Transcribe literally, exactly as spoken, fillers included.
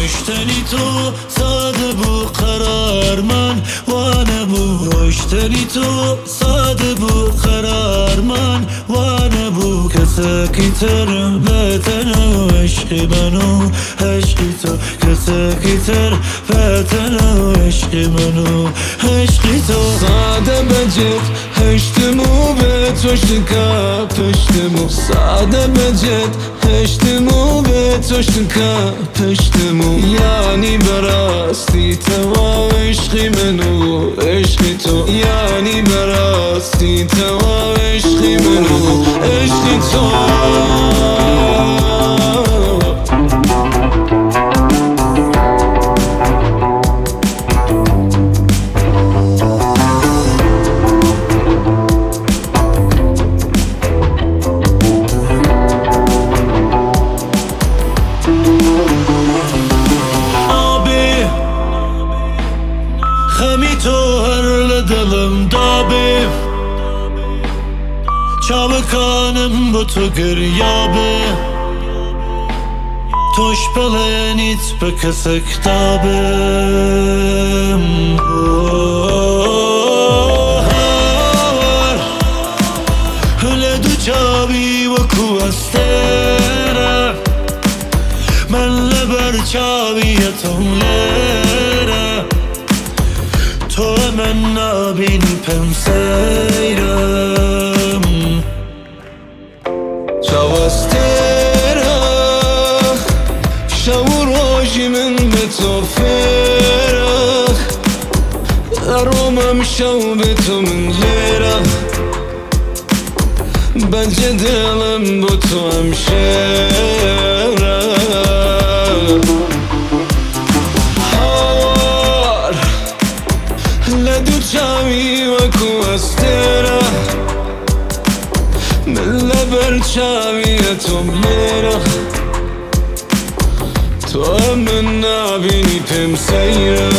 داشتنی تو ساده بود قرار من وانه بود داشتنی تو ساده بود قرار من وانه بود کسکی تر بتن و عشقی منو عشقی تو کسکی تر بتن و عشقی منو عشقی تو ساده بجد هشتمو به توشتکا پشتمو ساده بجد هشتمو به توشتکا پشتمو یعنی براستی تو عشقی منو عشقی تو یعنی براستی تو عشقی منو عشقی تو خمی تو هر لدلم دابی چابکانم با تو گریابی توش بلنیت به کسک دابم لدو چابی و کوستره من لبر چابیتم لره تو من نبینی پم سیرم چاوستره شو روشی من به تو فرخ ارومم شو به تو من لیره بنجه دلم با تو همشره لدو چاوی و کوستره من لبر چاوی تو لیره تو من نبینی پم سیره